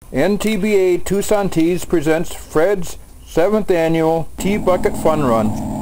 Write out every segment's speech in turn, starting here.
NTBA Tucson Tees presents Fred's 7th Annual Tee Bucket Fun Run.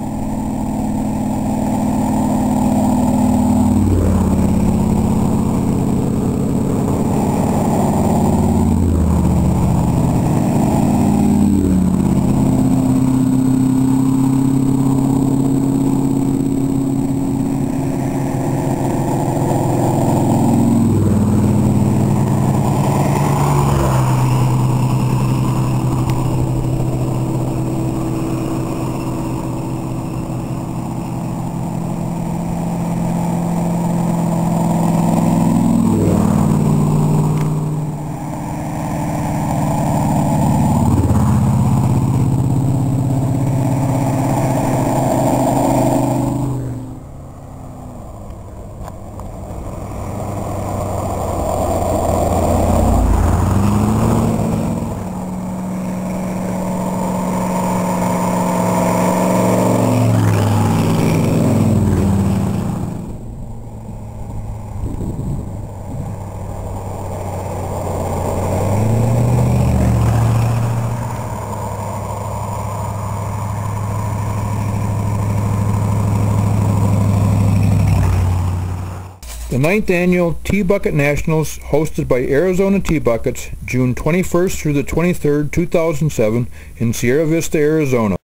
The 9th Annual Tee Bucket Nationals, hosted by Arizona Tee Buckets, June 21st through the 23rd, 2007 in Sierra Vista, Arizona.